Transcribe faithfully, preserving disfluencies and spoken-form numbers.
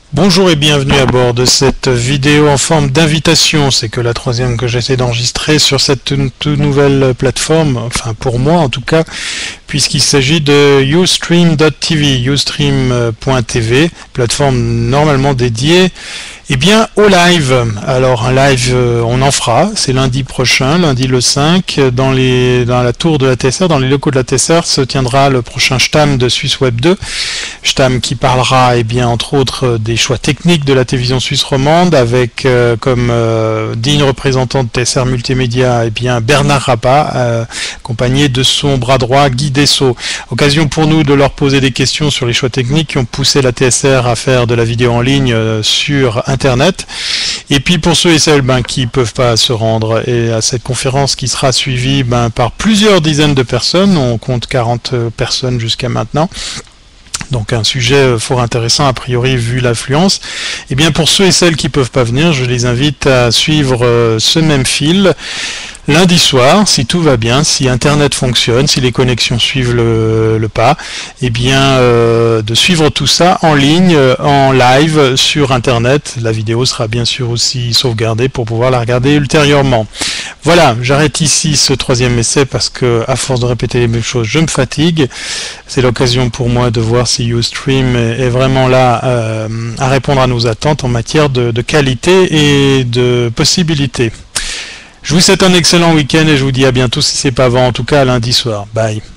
Bonjour et bienvenue à bord de cette vidéo en forme d'invitation. C'est que la troisième que j'essaie d'enregistrer sur cette toute nouvelle plateforme, enfin pour moi en tout cas, puisqu'il s'agit de Ustream point T V, ustream point T V, plateforme normalement dédiée eh bien, au live. Alors un live, euh, on en fera, c'est lundi prochain, lundi le cinq, dans, les, dans la tour de la T S R, dans les locaux de la T S R, se tiendra le prochain Stam de Suisse Web deux. Stam qui parlera, eh bien, entre autres, des choix techniques de la télévision suisse romande, avec euh, comme euh, digne représentant de T S R Multimédia, eh bien, Bernard Rappa, euh, accompagné de son bras droit, Guy Dessau. Occasion pour nous de leur poser des questions sur les choix techniques qui ont poussé la T S R à faire de la vidéo en ligne euh, sur Internet. Et puis pour ceux et celles ben, qui ne peuvent pas se rendre et à cette conférence qui sera suivie ben, par plusieurs dizaines de personnes, on compte quarante personnes jusqu'à maintenant. Donc un sujet fort intéressant a priori vu l'affluence. Et bien pour ceux et celles qui ne peuvent pas venir, je les invite à suivre euh, ce même fil. Lundi soir, si tout va bien, si Internet fonctionne, si les connexions suivent le, le pas, eh bien euh, de suivre tout ça en ligne, en live sur Internet. La vidéo sera bien sûr aussi sauvegardée pour pouvoir la regarder ultérieurement. Voilà, j'arrête ici ce troisième essai parce que à force de répéter les mêmes choses, je me fatigue. C'est l'occasion pour moi de voir si Ustream est, est vraiment là euh, à répondre à nos attentes en matière de, de qualité et de possibilités. Je vous souhaite un excellent week-end et je vous dis à bientôt si c'est pas avant, en tout cas lundi soir. Bye.